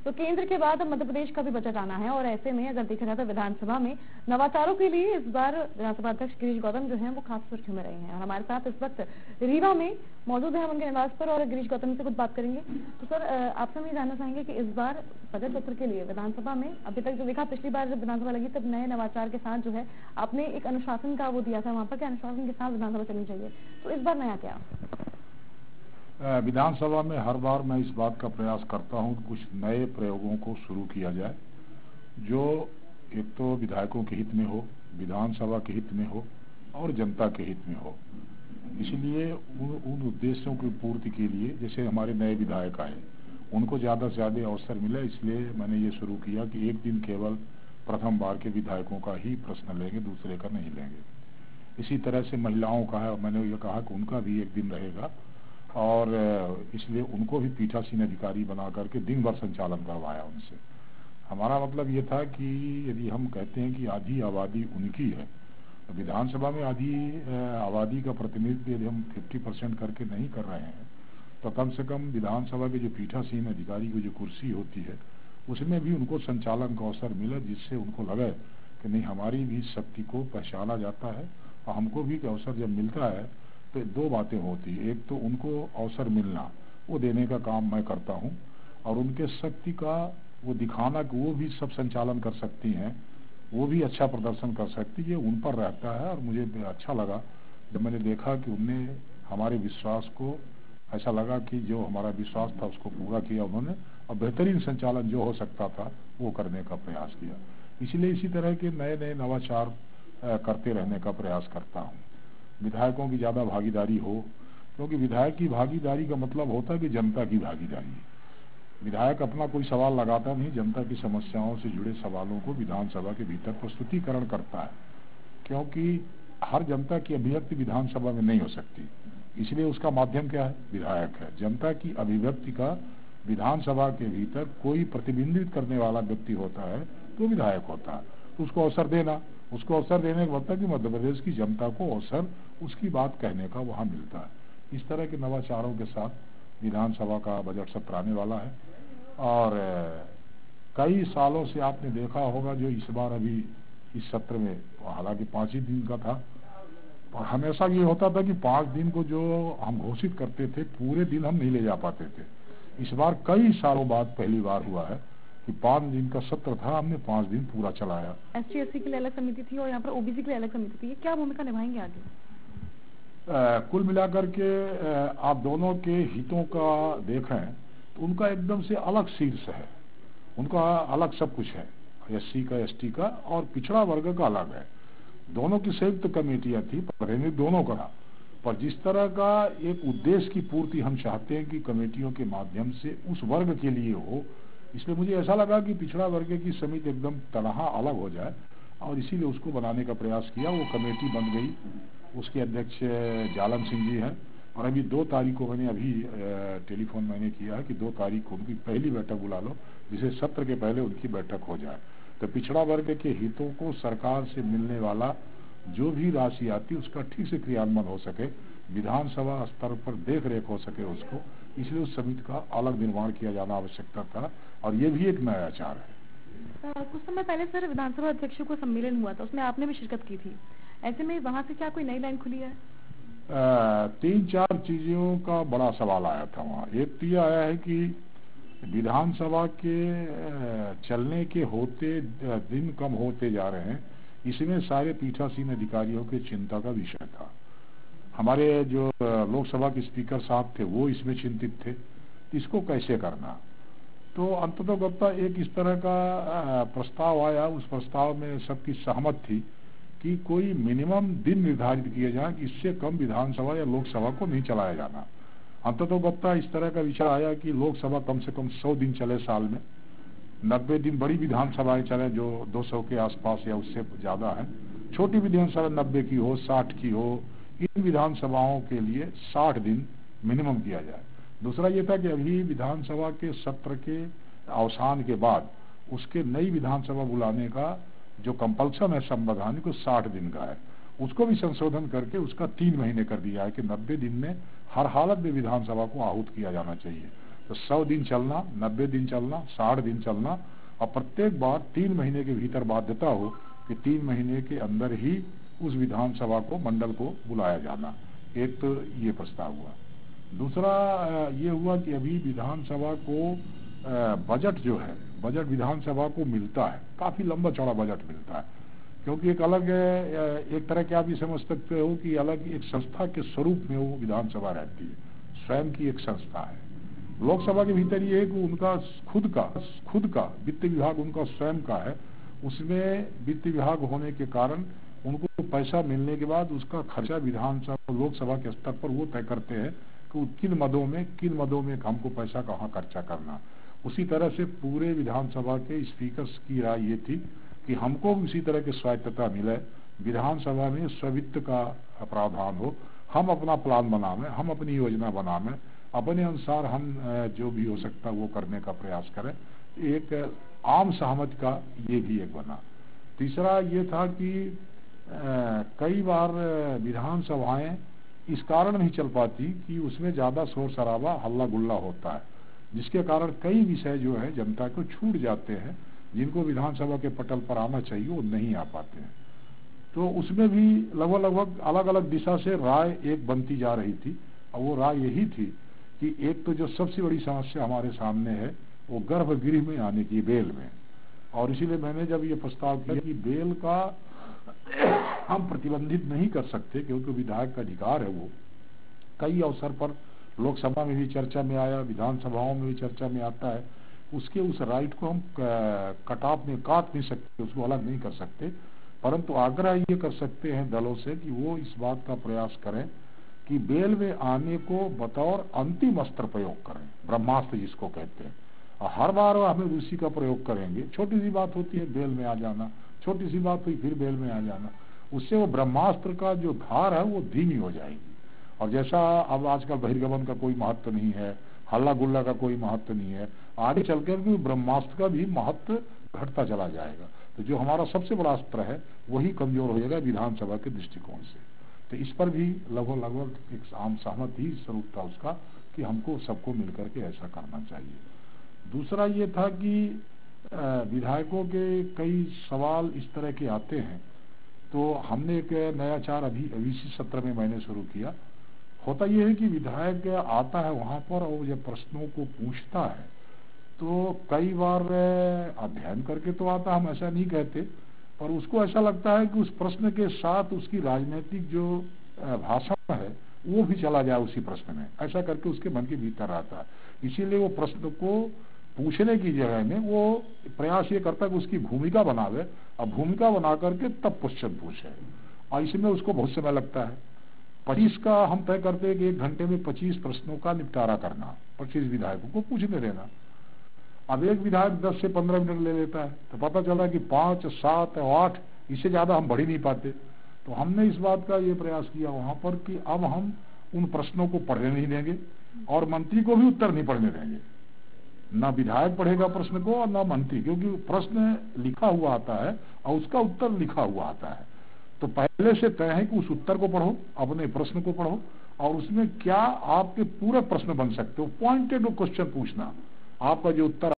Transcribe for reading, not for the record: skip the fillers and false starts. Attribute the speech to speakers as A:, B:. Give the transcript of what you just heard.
A: तो केंद्र के बाद अब मध्य प्रदेश का भी बजट आना है और ऐसे में अगर देखा जाए तो विधानसभा में नवाचारों के लिए इस बार विधानसभा अध्यक्ष गिरीश गौतम जो है वो खास सुर्खियों में रहे हैं। और हमारे साथ इस वक्त रीवा में मौजूद है हम उनके निवास पर और गिरीश गौतम से कुछ बात करेंगे। तो सर, आपसे हम ये जानना चाहेंगे कि इस बार बजट सत्र के लिए विधानसभा में अभी तक जो देखा, पिछली बार जब विधानसभा लगी तब नए नवाचार के साथ जो है आपने एक अनुशासन का वो दिया था वहां पर कि अनुशासन के साथ विधानसभा चलनी चाहिए, तो इस बार नया क्या?
B: विधानसभा में हर बार मैं इस बात का प्रयास करता हूं कि कुछ नए प्रयोगों को शुरू किया जाए जो एक तो विधायकों के हित में हो, विधानसभा के हित में हो और जनता के हित में हो। इसलिए उन उद्देश्यों की पूर्ति के लिए जैसे हमारे नए विधायक आए उनको ज़्यादा से ज़्यादा अवसर मिले, इसलिए मैंने ये शुरू किया कि एक दिन केवल प्रथम बार के विधायकों का ही प्रश्न लेंगे, दूसरे का नहीं लेंगे। इसी तरह से महिलाओं का है, मैंने ये कहा कि उनका भी एक दिन रहेगा और इसलिए उनको भी पीठासीन अधिकारी बना करके दिन भर संचालन करवाया उनसे। हमारा मतलब ये था कि यदि हम कहते हैं कि आधी आबादी उनकी है, तो विधानसभा में आधी आबादी का प्रतिनिधित्व यदि हम 50% करके नहीं कर रहे हैं तो कम से कम विधानसभा के जो पीठासीन अधिकारी की जो कुर्सी होती है उसमें भी उनको संचालन का अवसर मिले, जिससे उनको लगे कि नहीं हमारी भी शक्ति को पहचाना जाता है और हमको भी अवसर जब मिलता है तो दो बातें होती है। एक तो उनको अवसर मिलना, वो देने का काम मैं करता हूँ और उनके शक्ति का वो दिखाना कि वो भी सब संचालन कर सकती हैं, वो भी अच्छा प्रदर्शन कर सकती है, उन पर रहता है। और मुझे अच्छा लगा जब मैंने देखा कि उनने हमारे विश्वास को, ऐसा लगा कि जो हमारा विश्वास था उसको पूरा किया उन्होंने और बेहतरीन संचालन जो हो सकता था वो करने का प्रयास किया। इसलिए इसी तरह के नए नए नवाचार करते रहने का प्रयास करता हूँ। विधायकों की ज़्यादा भागीदारी हो, क्योंकि विधायक की भागीदारी का मतलब होता है कि जनता की भागीदारी। विधायक अपना कोई सवाल लगाता नहीं, जनता की समस्याओं से जुड़े सवालों को विधानसभा के भीतर प्रस्तुतिकरण करता है, क्योंकि हर जनता की अभिव्यक्ति विधानसभा में नहीं हो सकती, इसलिए उसका माध्यम क्या है? विधायक है। जनता की अभिव्यक्ति का विधानसभा के भीतर कोई प्रतिबिंबित करने वाला व्यक्ति होता है तो विधायक होता है। तो उसको अवसर देना, उसको अवसर देने का मतलब कि मध्य प्रदेश की जनता को अवसर उसकी बात कहने का वहाँ मिलता है। इस तरह के नवाचारों के साथ विधानसभा का बजट सत्र आने वाला है और कई सालों से आपने देखा होगा जो इस बार अभी इस सत्र में, हालांकि 5 ही दिन का था, पर हमेशा ये होता था कि 5 दिन को जो हम घोषित करते थे पूरे दिन हम नहीं ले जा पाते थे। इस बार कई सालों बाद पहली बार हुआ है कि 5 दिन का सत्र था, हमने 5 दिन पूरा चलाया।
A: SC/SC के लिए अलग समिति थी और यहाँ पर OBC के लिए अलग समिति थी, क्या भूमिका निभाएंगे आगे?
B: कुल मिलाकर के आप दोनों के हितों का देखें तो उनका एकदम से अलग शीर्ष है, उनका अलग सब कुछ है। SC का, ST का और पिछड़ा वर्ग का अलग है। दोनों की संयुक्त कमेटियां थी, प्रतिनिधित्व दोनों का, पर जिस तरह का एक उद्देश्य की पूर्ति हम चाहते हैं कि कमेटियों के माध्यम से उस वर्ग के लिए हो, इसलिए मुझे ऐसा लगा कि पिछड़ा वर्ग की समिति एकदम तनहा अलग हो जाए और इसीलिए उसको बनाने का प्रयास किया। वो कमेटी बन गई, उसके अध्यक्ष जालम सिंह जी हैं और अभी 2 तारीख को मैंने अभी टेलीफोन मैंने किया है कि 2 तारीख को उनकी पहली बैठक बुला लो, जिसे सत्र के पहले उनकी बैठक हो जाए। तो पिछड़ा वर्ग के हितों को सरकार से मिलने वाला जो भी राशि आती है उसका ठीक से क्रियान्वयन हो सके, विधानसभा स्तर पर देख रेख हो सके उसको, इसलिए उस समिति का अलग निर्माण किया जाना आवश्यकता था और ये भी एक नया आचार है।
A: कुछ समय पहले सर विधानसभा अध्यक्षों को सम्मेलन हुआ था, उसमें आपने भी शिरकत की थी, ऐसे में वहाँ से क्या कोई नई लाइन खुली है?
B: 3-4 चीजों का बड़ा सवाल आया था वहाँ। एक तो यह आया है कि विधानसभा के चलने के होते दिन कम होते जा रहे हैं, इसमें सारे पीठासीन अधिकारियों के चिंता का विषय था। हमारे जो लोकसभा के स्पीकर साहब थे वो इसमें चिंतित थे, इसको कैसे करना। तो अंततोगत्ता एक इस तरह का प्रस्ताव आया, उस प्रस्ताव में सबकी सहमत थी कि कोई मिनिमम दिन निर्धारित किए जाए, इससे कम विधानसभा या लोकसभा को नहीं चलाया जाना। अंततोगत्ता इस तरह का विचार आया कि लोकसभा कम से कम 100 दिन चले साल में, 90 दिन बड़ी विधानसभाएं चले जो 200 के आसपास या उससे ज्यादा है, छोटी विधानसभा 90 की हो, 60 की हो, इन विधानसभाओं के लिए 60 दिन मिनिमम किया जाए। दूसरा ये था कि अभी विधानसभा के सत्र के अवसान के बाद उसके नई विधानसभा बुलाने का जो कंपल्सन है संवैधानिक को 60 दिन का है, उसको भी संशोधन करके उसका 3 महीने कर दिया है कि 90 दिन में हर हालत में विधानसभा को आहूत किया जाना चाहिए। तो 100 दिन चलना, 90 दिन चलना, 60 दिन चलना, और प्रत्येक बार 3 महीने के भीतर बाध्यता हो कि 3 महीने के अंदर ही उस विधानसभा को, मंडल को बुलाया जाना। एक तो ये प्रस्ताव हुआ। दूसरा ये हुआ कि अभी विधानसभा को बजट जो है, बजट विधानसभा को मिलता है, काफी लंबा चौड़ा बजट मिलता है, क्योंकि एक अलग एक तरह के आप ये समझ सकते हो कि अलग एक संस्था के स्वरूप में वो विधानसभा रहती है, स्वयं की एक संस्था है। लोकसभा के भीतर ये है कि उनका खुद का वित्त विभाग उनका स्वयं का है, उसमें वित्त विभाग होने के कारण उनको पैसा मिलने के बाद उसका खर्चा विधानसभा लोकसभा के स्तर पर वो तय करते हैं कि किन मदों में हमको पैसा कहाँ खर्चा करना। उसी तरह से पूरे विधानसभा के स्पीकर्स की राय ये थी कि हमको भी उसी तरह की स्वायत्तता मिले, विधानसभा में स्वित्त का प्रावधान हो, हम अपना प्लान बनावे, हम अपनी योजना बनावे, अपने अनुसार हम जो भी हो सकता वो करने का प्रयास करें। एक आम सहमति का ये भी एक बना। तीसरा ये था कि कई बार विधानसभाएं इस कारण नहीं चल पाती कि उसमें ज्यादा शोर शराबा, हल्ला गुल्ला होता है, जिसके कारण कई विषय जो है जनता को छूट जाते हैं, जिनको विधानसभा के पटल पर आना चाहिए वो नहीं आ पाते हैं। तो उसमें भी लगभग अलग अलग दिशा से राय एक बनती जा रही थी, और वो राय यही थी कि एक तो जो सबसे बड़ी समस्या हमारे सामने है वो गर्भगृह में आने की, बेल में, और इसीलिए मैंने जब ये प्रस्ताव किया कि बेल का हम प्रतिबंधित नहीं कर सकते, क्योंकि विधायक का अधिकार है, वो कई अवसर पर लोकसभा में भी चर्चा में आया, विधानसभाओं में भी चर्चा में आता है, उसके उस राइट को हम काट नहीं सकते, उसको अलग नहीं कर सकते, परंतु आग्रह ये कर सकते हैं दलों से कि वो इस बात का प्रयास करें कि बेल में आने को बतौर अंतिम अस्त्र प्रयोग करें, ब्रह्मास्त्र जिसको कहते हैं। और हर बार हमें उसी का प्रयोग करेंगे, छोटी सी बात होती है बेल में आ जाना, छोटी सी बात हुई फिर बेल में आ जाना, उससे वो ब्रह्मास्त्र का जो धार है वो धीमी हो जाएगी। और जैसा अब आजकल बहिर्गमन का कोई महत्व नहीं है, हल्ला गुल्ला का कोई महत्व नहीं है, आगे चलकर भी ब्रह्मास्त्र का भी महत्व घटता चला जाएगा। तो जो हमारा सबसे बड़ा अस्त्र है वही कमजोर हो जाएगा विधानसभा के दृष्टिकोण से। तो इस पर भी लगभग एक आम सहमति ही स्वरूप था उसका कि हमको सबको मिलकर के ऐसा करना चाहिए। दूसरा ये था कि विधायकों के कई सवाल इस तरह के आते हैं, तो हमने एक नयाचार अभी इसी सत्र में मैंने शुरू किया। होता यह है कि विधायक आता है वहां पर और जब प्रश्नों को पूछता है तो कई बार अध्ययन करके तो आता, हम ऐसा नहीं कहते, पर उसको ऐसा लगता है कि उस प्रश्न के साथ उसकी राजनीतिक जो भाषण है वो भी चला जाए उसी प्रश्न में, ऐसा करके उसके मन के भीतर आता है। इसीलिए वो प्रश्न को पूछने की जगह में वो प्रयास ये करता है कि उसकी भूमिका बनावे, और भूमिका बना करके तब क्वेश्चन पूछे, और इसमें उसको बहुत समय लगता है। 25 का हम तय करते हैं कि 1 घंटे में 25 प्रश्नों का निपटारा करना, 25 विधायकों को पूछने देना। अब एक विधायक 10 से 15 मिनट ले लेता है, तो पता चला कि 5, 7, 8 इससे ज्यादा हम बढ़ ही नहीं पाते। तो हमने इस बात का ये प्रयास किया वहां पर कि अब हम उन प्रश्नों को पढ़ने नहीं देंगे और मंत्री को भी उत्तर नहीं पढ़ने देंगे, ना विधायक पढ़ेगा प्रश्न को और ना मंत्री, क्योंकि प्रश्न लिखा हुआ आता है और उसका उत्तर लिखा हुआ आता है। तो पहले से तय है कि उस उत्तर को पढ़ो, अपने प्रश्न को पढ़ो, और उसमें क्या आपके पूरे प्रश्न बन सकते हो, पॉइंटेड क्वेश्चन पूछना, आपका जो उत्तर